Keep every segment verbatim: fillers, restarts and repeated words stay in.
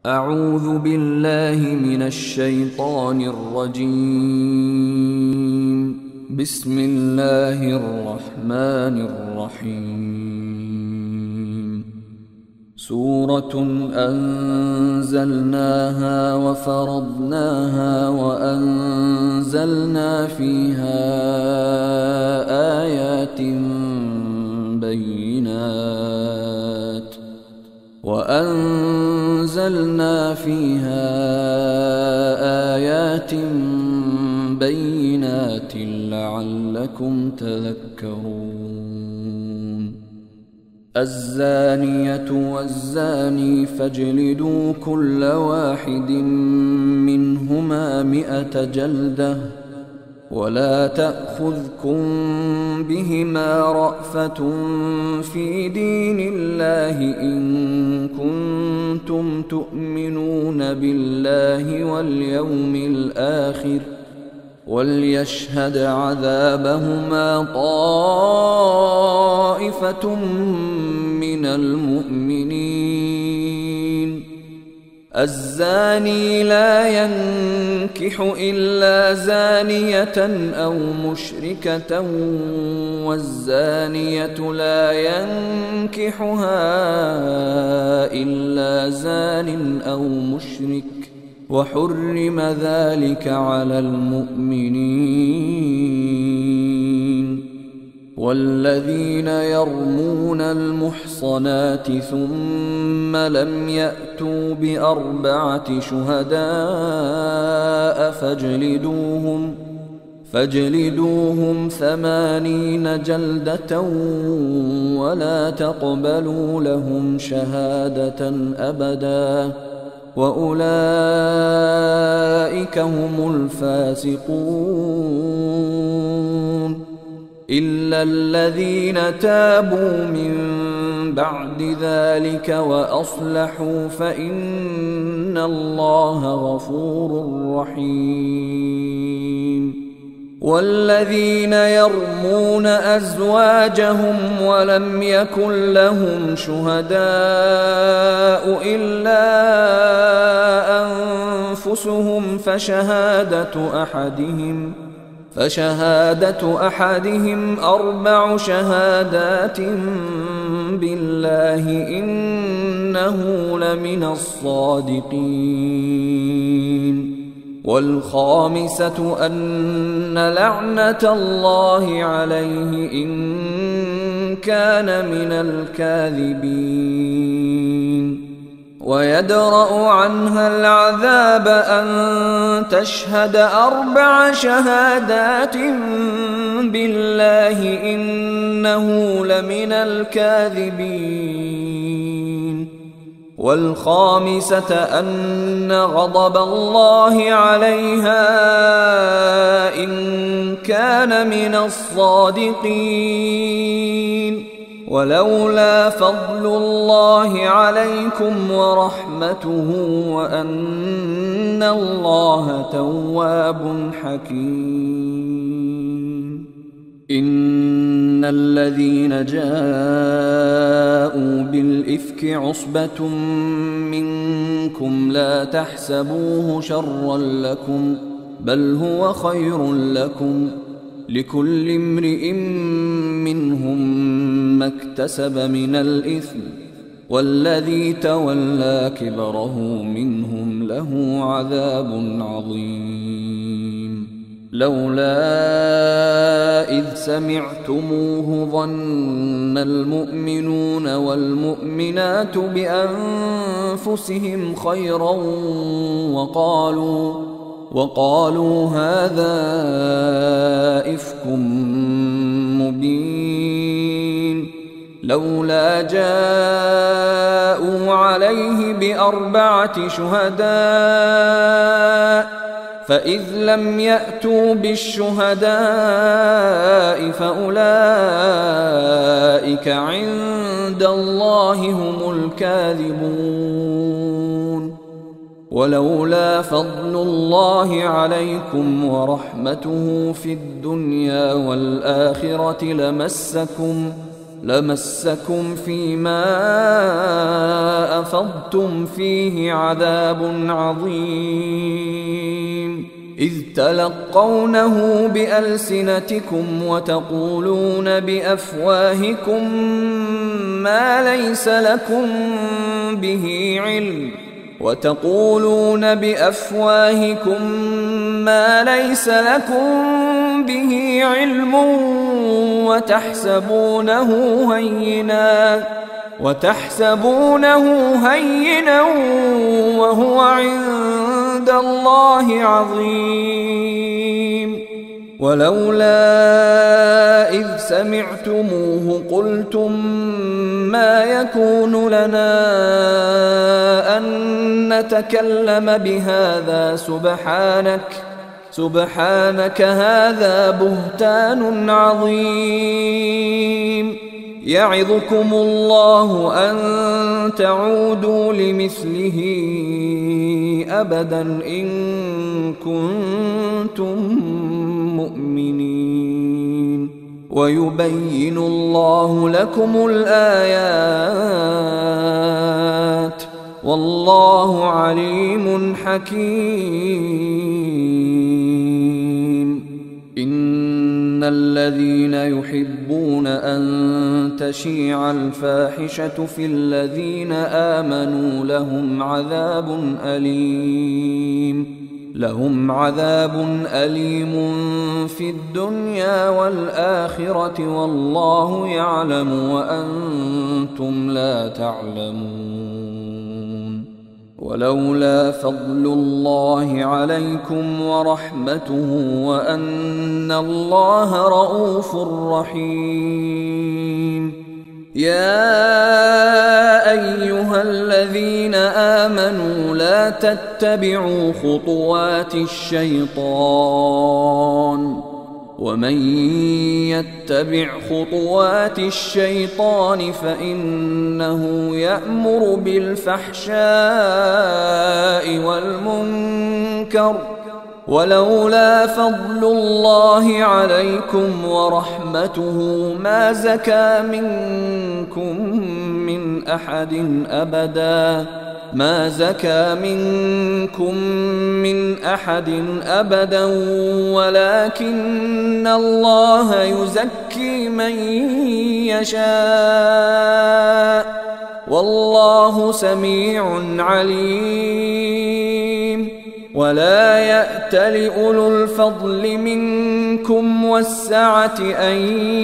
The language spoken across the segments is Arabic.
أعوذ بالله من الشيطان الرجيم. بسم الله الرحمن الرحيم. سورة أنزلناها وفرضناها وأنزلنا فيها آيات بينات وأنزلنا فيها آيات بينات لعلكم تذكرون. الزانية والزاني فاجلدوا كل واحد منهما مئة جلدة ولا تأخذكم بهما رأفة في دين الله إن كنتم تؤمنون بالله واليوم الآخر وليشهد عذابهما طائفة من المؤمنين. الزاني لا ينكح إلا زانية أو مشركة والزانية لا ينكحها إلا زان أو مشرك وحرم ذلك على المؤمنين. والذين يرمون المحصنات ثم لم يأتوا بأربعة شهداء فاجلدوهم فاجلدوهم ثمانين جلدة ولا تقبلوا لهم شهادة أبدا وأولئك هم الفاسقون. إلا الذين تابوا من بعد ذلك وأصلحوا فإن الله غفور رحيم. والذين يرمون أزواجهم ولم يكن لهم شهداء إلا أنفسهم فشهادة أحدهم فشهادة أحدهم أربع شهادات بالله إنه لمن الصادقين. والخامسة أن لعنة الله عليه إن كان من الكاذبين. ويدرأ عنها العذاب أن تشهد أربع شهادات بالله إنه لمن الكاذبين. والخامسة أن غضب الله عليها إن كان من الصادقين. ولولا فضل الله عليكم ورحمته وأن الله تواب حكيم. إن الذين جاءوا بالإفك عصبة منكم لا تحسبوه شرا لكم بل هو خير لكم لكل امرئ منهم ما اكتسب من الإثم والذي تولى كبره منهم له عذاب عظيم. لولا إذ سمعتموه ظن المؤمنون والمؤمنات بأنفسهم خيرا وقالوا وقالوا هذا إفك مبين. لولا جاءوا عليه بأربعة شهداء فإذ لم يأتوا بالشهداء فأولئك عند الله هم الكاذبون. ولولا فضل الله عليكم ورحمته في الدنيا والآخرة لمسكم لمسكم فيما أفضتم فيه عذاب عظيم إذ تلقونه بألسنتكم وتقولون بأفواهكم ما ليس لكم به علم وتقولون بأفواهكم ما ليس لكم به علم وتحسبونه هينا وتحسبونه هينا وهو عند الله عظيم ولولا إذ سمعتموه قلتم ما يكون لنا أن نتكلم بهذا سبحانك سبحانك هذا بهتان عظيم يعظكم الله أن تعودوا لمثله أبدا إن كنتم مؤمنين ويبين الله لكم الآيات والله عليم حكيم إن الذين يحبون أن تشيع الفاحشة في الذين آمنوا لهم عذاب أليم لهم عذاب أليم في الدنيا والآخرة والله يعلم وأنتم لا تعلمون ولولا فضل الله عليكم ورحمته وأن الله رؤوف رحيم يا أيها الذين آمنوا لا تتبعوا خطوات الشيطان ومن يتبع خطوات الشيطان فإنه يأمر بالفحشاء والمنكر ولولا فضل الله عليكم ورحمته ما زكى منكم من أحد أبدا ما زكى منكم من أحد أبدا ولكن الله يزكي من يشاء والله سميع عليم ولا يأتل أولو الفضل منكم والسعة أن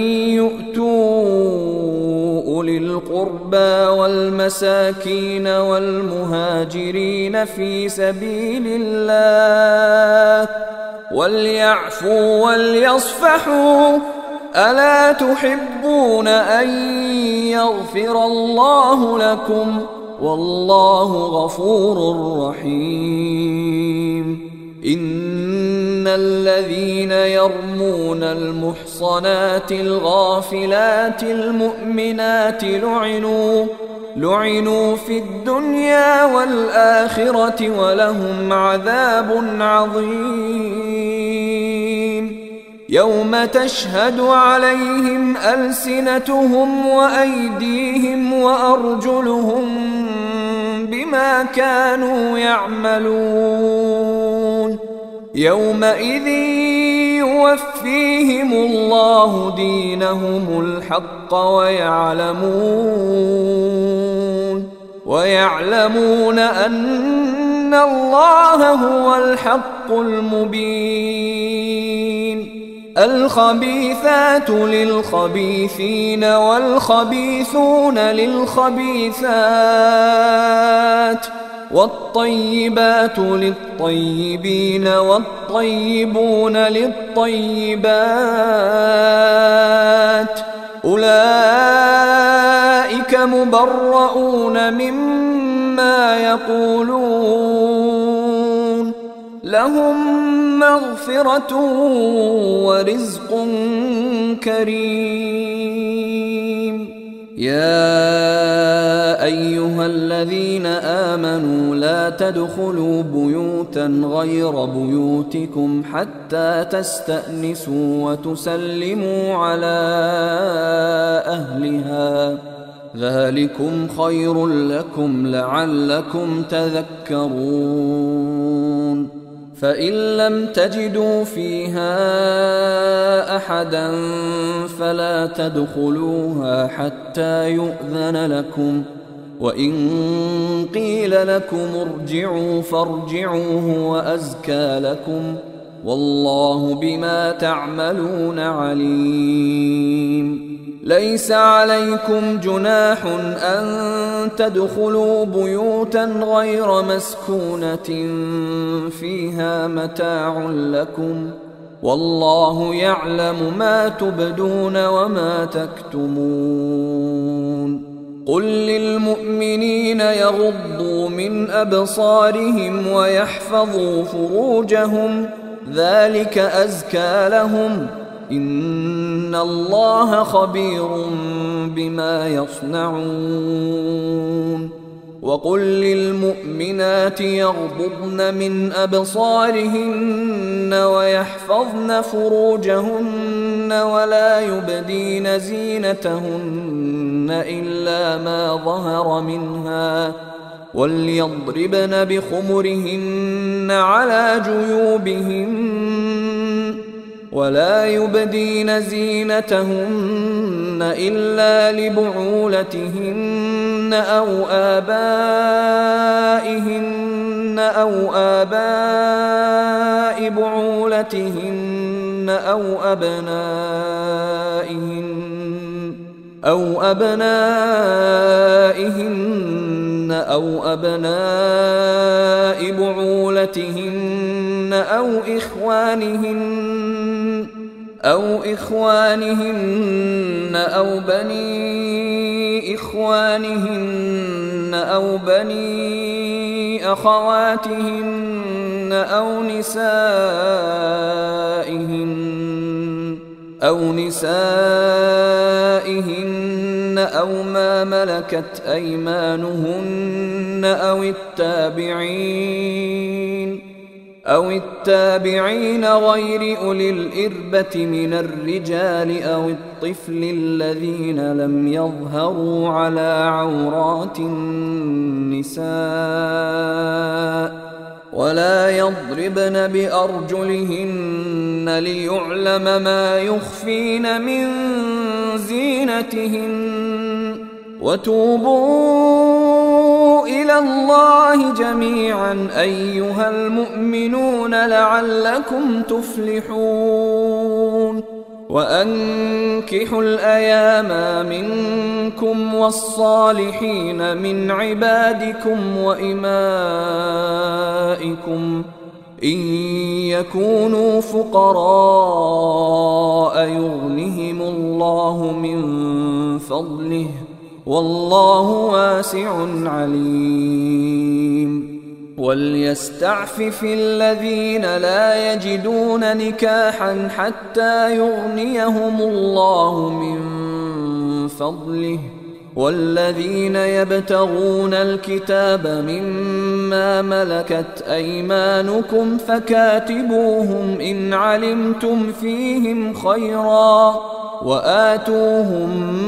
يؤتوا أولي القربى والمساكين والمهاجرين في سبيل الله وليعفوا وليصفحوا ألا تحبون أن يغفر الله لكم والله غفور رحيم إن الذين يرمون المحصنات الغافلات المؤمنات لعنوا لعنوا في الدنيا والآخرة ولهم عذاب عظيم يوم تشهد عليهم ألسنتهم وأيديهم وأرجلهم بما كانوا يعملون يومئذ يوفيهم الله دينهم الحق ويعلمون ويعلمون أن الله هو الحق المبين الخبيثات للخبيثين والخبيثون للخبيثات والطيبات للطيبين والطيبون للطيبات أولئك مبرؤون مما يقولون لهم مغفرة ورزق كريم يا أيها الذين آمنوا لا تدخلوا بيوتا غير بيوتكم حتى تستأنسوا وتسلموا على أهلها ذلكم خير لكم لعلكم تذكرون فإن لم تجدوا فيها أحدا فلا تدخلوها حتى يؤذن لكم وإن قيل لكم ارجعوا فارجعوا هو أزكى لكم والله بما تعملون عليم ليس عليكم جناح أن تدخلوا بيوتا غير مسكونة فيها متاع لكم والله يعلم ما تبدون وما تكتمون قل للمؤمنين يغضوا من أبصارهم ويحفظوا فروجهم ذلك أزكى لهم إن الله خبير بما يصنعون وقل للمؤمنات يغضضن من أبصارهن ويحفظن فروجهن ولا يبدين زينتهن إلا ما ظهر منها وليضربن بخمرهن على جيوبهن ولا يبدين زينتهن إلا لبعولتهن أو آبائهن أو آباء بعولتهن أو أبنائهن أو أبنائهن أو أبناء بعولتهن أو إخوانهن أو إخوانهن أو بني إخوانهن أو بني أخواتهن أو نسائهن أو نسائهن أو ما ملكت أيمانهن أو التابعين أو التابعين غير أولي الإربة من الرجال أو الطفل الذين لم يظهروا على عورات النساء ولا يضربن بأرجلهن ليعلم ما يخفين من زينتهن وتوبوا إلى الله جميعا أيها المؤمنون لعلكم تفلحون وأنكحوا الأيام منكم والصالحين من عبادكم وإمائكم إن يكونوا فقراء يغنهم الله من فضله والله واسع عليم وليستعفف الذين لا يجدون نكاحا حتى يغنيهم الله من فضله والذين يبتغون الكتاب مما ملكت أيمانكم فكاتبوهم إن علمتم فيهم خيرا وآتوهم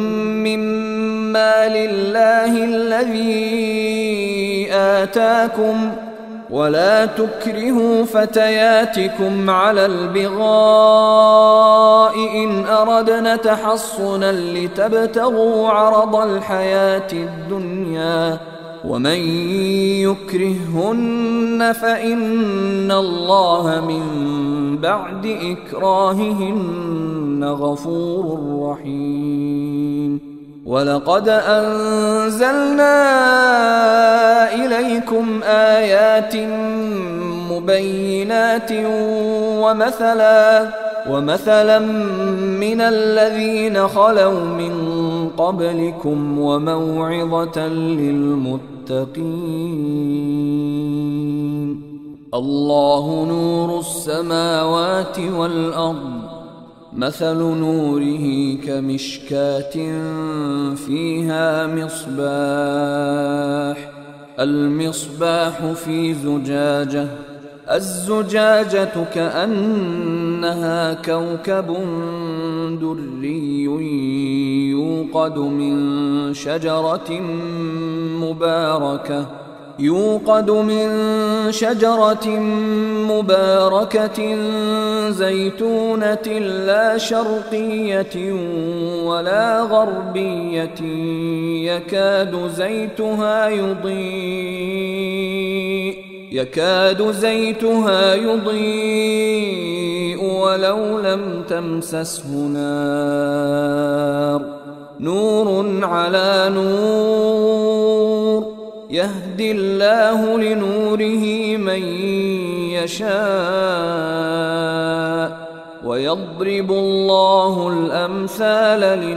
مما لله الذي آتاكم ولا تكرهوا فتياتكم على البغاء إن أردنا تحصنا لتبتغوا عرض الحياة الدنيا ومن يكرههن فإن الله من بعد إكراههن غفور رحيم ولقد أنزلنا إليكم آيات مبينات ومثلا ومثلا من الذين خلوا من قبلكم وموعظة للمتقين الله نور السماوات والأرض مثل نوره كمشكاة فيها مصباح المصباح في زجاجة الزجاجة كأنها كوكب دري يوقد من شجرة مباركة يوقد من شجرة مباركة زيتونة لا شرقية ولا غربية يكاد زيتها يضيء يكاد زيتها يضيء ولو لم تمسسه نار نور على نور يهدي الله لنوره من يشاء ويضرب الله الأمثال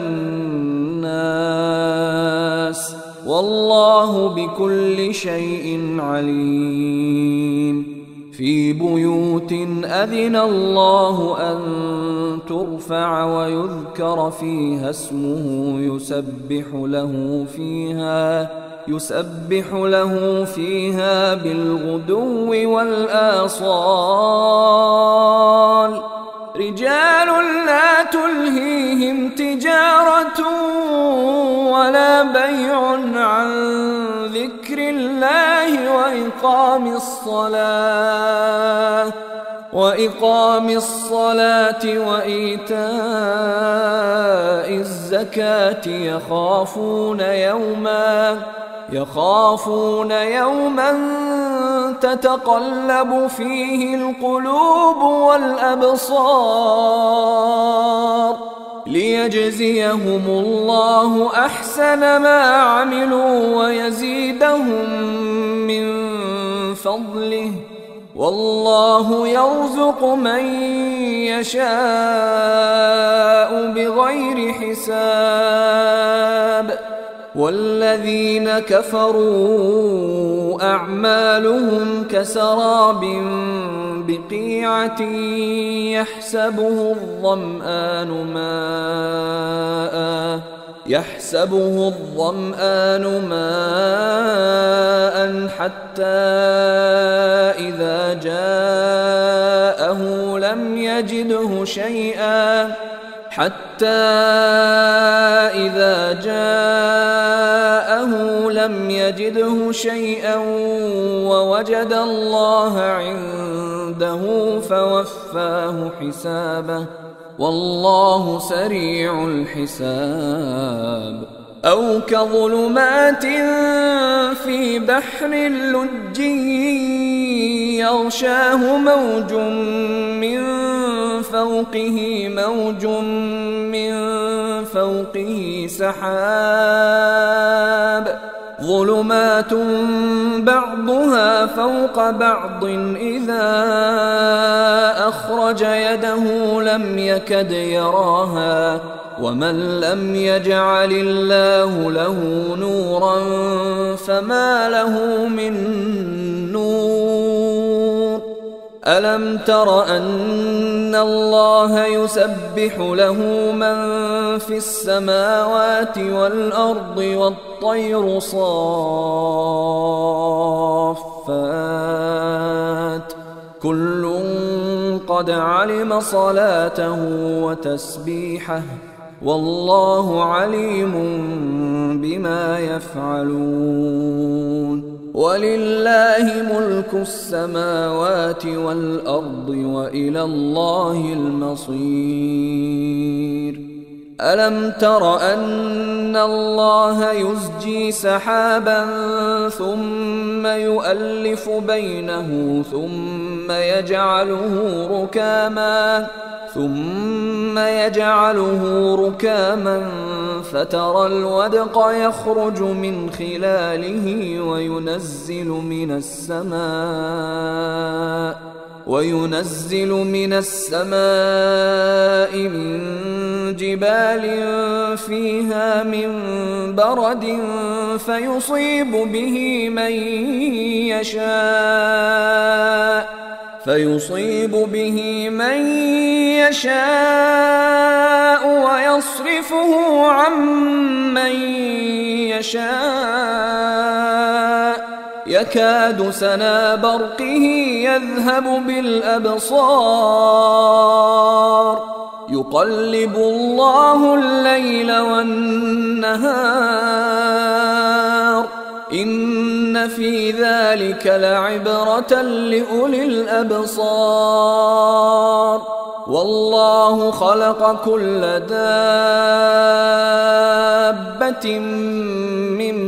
للناس والله بكل شيء عليم في بيوت أذن الله أن ترفع ويذكر فيها اسمه يسبح له فيها يسبح له فيها بالغدو والآصال رجال لا تلهيهم تجارة ولا بيع عن ذكر الله وإقام الصلاة وإقام الصلاة وإيتاء الزكاة يخافون يوما يخافون يوما تتقلب فيه القلوب والأبصار ليجزيهم الله أحسن ما عملوا ويزيدهم من فضله والله يرزق من يشاء بغير حساب والذين كفروا أعمالهم كسراب بقيعة يحسبه الظمآن ماء يحسبه الظمآن ماء حتى إذا جاءه لم يجده شيئا حتى إذا جاءه لم يجده شيئا ووجد الله عنده فوفاه حسابه والله سريع الحساب أو كظلمات في بحر لجي يغشاه موج من فوقه موج من فوقه سحاب ظلمات بعضها فوق بعض إذا أخرج يده لم يكد يراها ومن لم يجعل الله له نورا فما له من نور ألم تر أن الله يسبح له من في السماوات والأرض والطير صافات كل قد علم صلاته وتسبيحه والله عليم بما يفعلون ولله ملك السماوات والأرض وإلى الله المصير ألم تر أن الله يزجي سحابا ثم يؤلف بينه ثم يجعله ركاما ثم يجعله ركاما فترى الودق يخرج من خلاله وينزل من السماء وينزل من السماء من جبال فيها من برد فيصيب به من يشاء فيصيب به من يشاء ويصرفه عن من يشاء يكاد سنا برقه يذهب بالأبصار يقلب الله الليل والنهار إن في ذلك لعبرة لأولي الأبصار والله خلق كل دابة من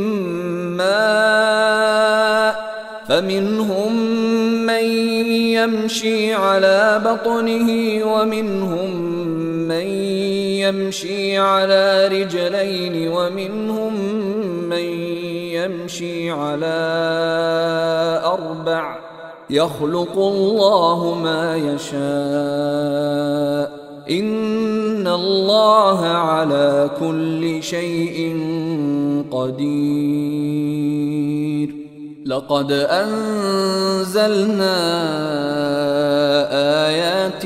ماء فمنهم من يمشي على بطنه ومنهم من يمشي على رجلين ومنهم من يمشي على أربع يخلق الله ما يشاء إن الله على كل شيء قدير لقد أنزلنا آيات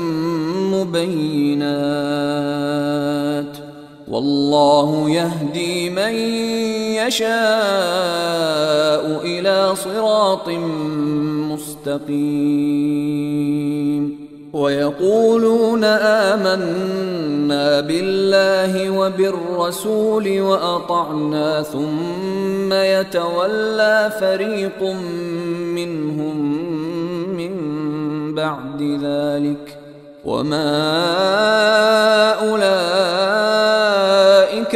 مبينات والله يهدي من يشاء إلى صراط مستقيم ويقولون آمنا بالله وبالرسول وأطعنا ثم يتولى فريق منهم من بعد ذلك وما أولئك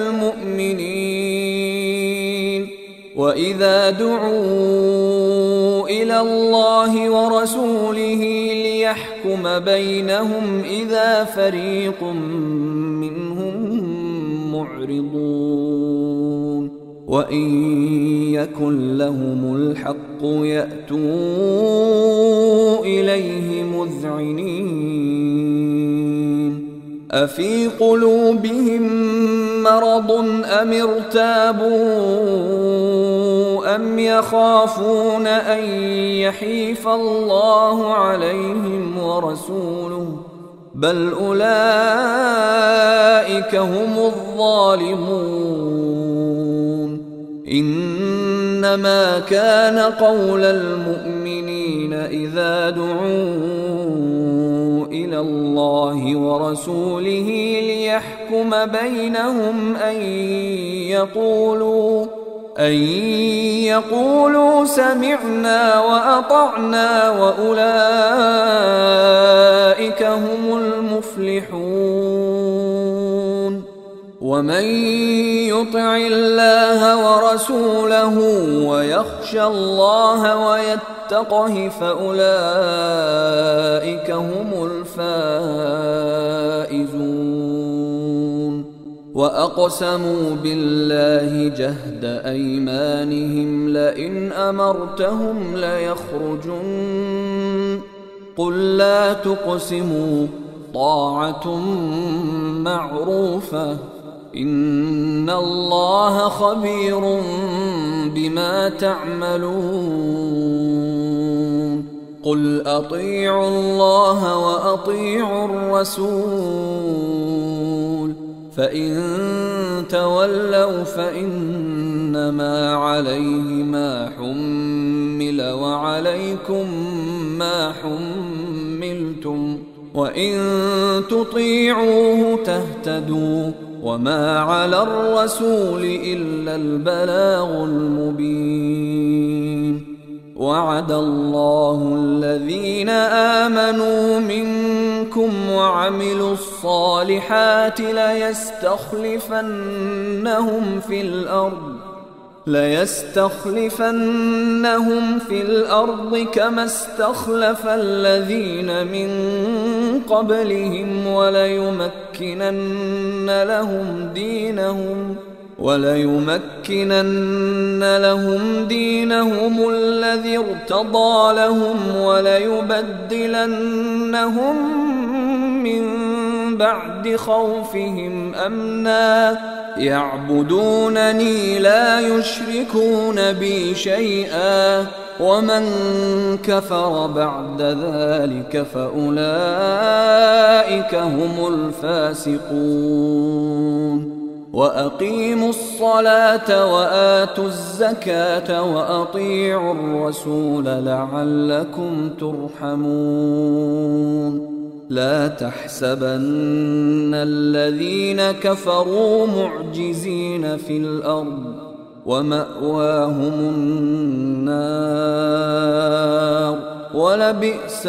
بالمؤمنين وإذا دعوا إلى الله ورسوله ليحكم بينهم إذا فريق منهم معرضون وإن يكن لهم الحق يأتوا إليه مذعنين أفي قلوبهم مرض أم ارتابوا أم يخافون أن يحيف الله عليهم ورسوله بل أولئك هم الظالمون إنما كان قول المؤمنين إذا دعوا إلى الله ورسوله ليحكم بينهم أن يقولوا أن يقولوا سمعنا وأطعنا وأولئك هم المفلحون ومن يطع الله ورسوله ويخشى الله ويتقه فأولئك هم الفائزون وأقسموا بالله جهد أيمانهم لئن أمرتهم ليخرجن قل لا تقسموا طاعة معروفة إن الله خبير بما تعملون قل أطيعوا الله وأطيعوا الرسول فإن تولوا فإنما عليه ما حمل وعليكم ما حملتم وإن تطيعوه تهتدوا وما على الرسول إلا البلاغ المبين وعد الله الذين آمنوا منكم وعملوا الصالحات ليستخلفنهم في الأرض ليستخلفنهم في الأرض كما استخلف الذين من قبلهم وليمكنن لهم دينهم وليمكنن لهم دينهم الذي ارتضى لهم وليبدلنهم من بعد خوفهم أمنا يعبدونني لا يشركون بي شيئا ومن كفر بعد ذلك فأولئك هم الفاسقون وأقيموا الصلاة وآتوا الزكاة وأطيعوا الرسول لعلكم ترحمون لا تحسبن الذين كفروا معجزين في الأرض ومأواهم النار ولبئس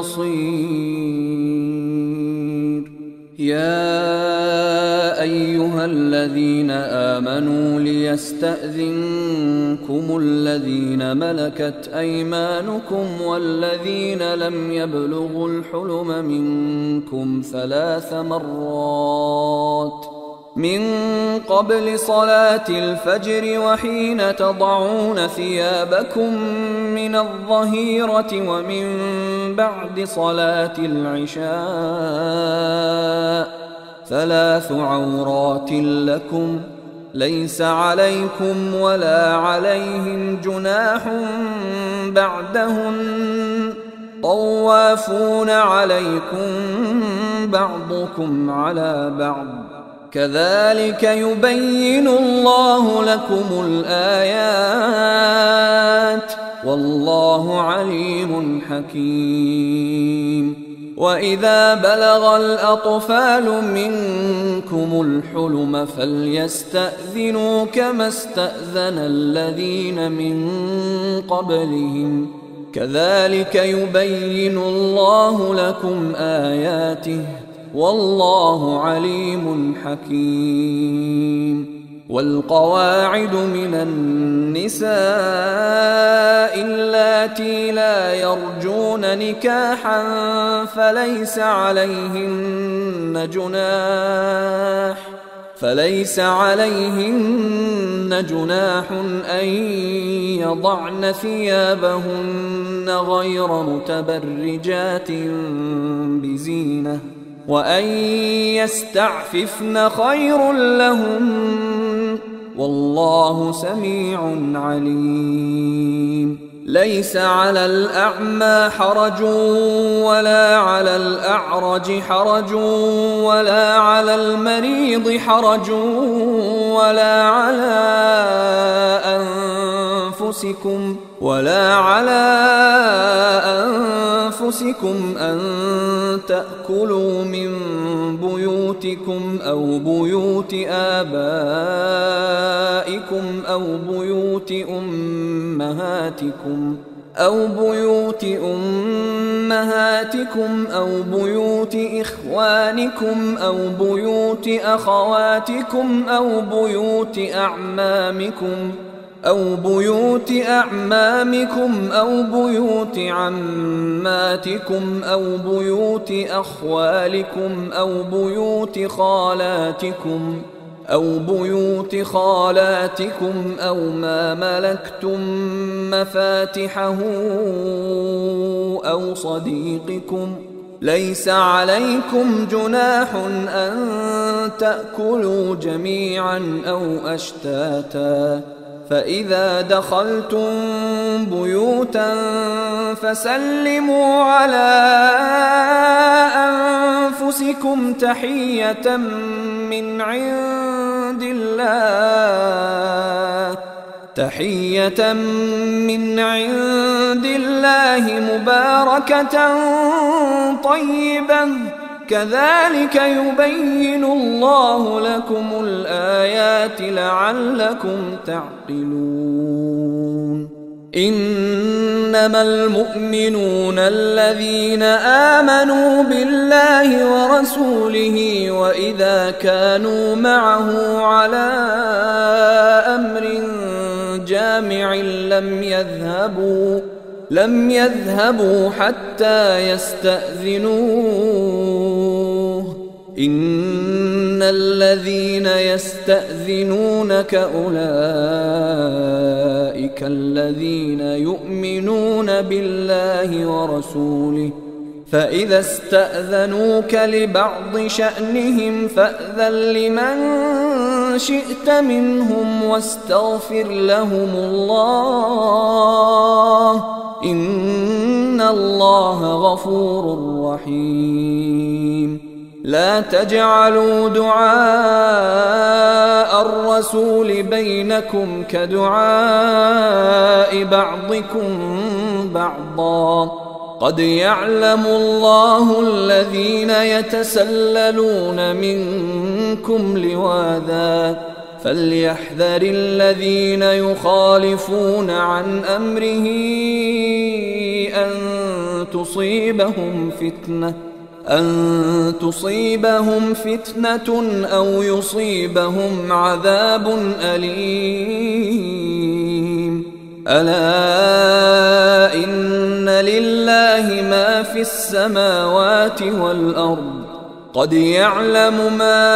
المصير يا أيها الذين آمنوا ليستأذنكم الذين ملكت أيمانكم والذين لم يبلغوا الحلم منكم ثلاث مرات من قبل صلاة الفجر وحين تضعون ثيابكم من الظهيرة ومن بعد صلاة العشاء ثلاث عورات لكم ليس عليكم ولا عليهم جناح بعدهن طوافون عليكم بعضكم على بعض كذلك يبين الله لكم الآيات والله عليم حكيم وإذا بلغ الأطفال منكم الحلم فليستأذنوا كما استأذن الذين من قبلهم كذلك يبين الله لكم آياته والله عليم حكيم والقواعد من النساء اللاتي لا يرجون نكاحا فليس عليهن جناح فليس عليهن جناح أن يضعن ثيابهن غير متبرجات بزينة وأن يستعففن خير لهم والله سميع عليم ليس على الأعمى حرج ولا على الأعرج حرج ولا على المريض حرج ولا على أنفسكم ولا على أنفسكم أن تأكلوا من بيوتكم أو بيوت آبائكم أو بيوت أمهاتكم أو بيوت أمهاتكم أو بيوت إخوانكم أو بيوت أخواتكم أو بيوت أعمامكم أو بيوت أعمامكم أو بيوت عماتكم أو بيوت أخوالكم أو بيوت خالاتكم أو بيوت خالاتكم أو ما ملكتم مفاتحه أو صديقكم ليس عليكم جناح أن تأكلوا جميعا أو أشتاتا فإذا دخلتم بيوتا فسلموا على أنفسكم تحية من عند الله تحية من عند الله مباركة طيبة كذلك يبين الله لكم الآيات لعلكم تعقلون إنما المؤمنون الذين آمنوا بالله ورسوله وإذا كانوا معه على أمر جامع لم يذهبوا لم يذهبوا حتى يستأذنوه إن الذين يستأذنونك أولئك الذين يؤمنون بالله ورسوله فإذا استأذنوك لبعض شأنهم فأذن لمن شئت منهم واستغفر لهم الله إن الله غفور رحيم. لا تجعلوا دعاء الرسول بينكم كدعاء بعضكم بعضا قد يعلم الله الذين يتسللون منكم لواذا فليحذر الذين يخالفون عن أمره أن تصيبهم فتنة أن تصيبهم فتنة أو يصيبهم عذاب أليم. ألا إن لله ما في السماوات والأرض قد يعلم ما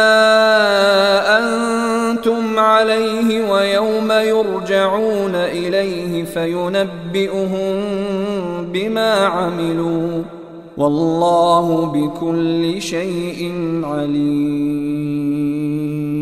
أنتم عليه ويوم يرجعون إليه فينبئهم بما عملوا والله بكل شيء عليم.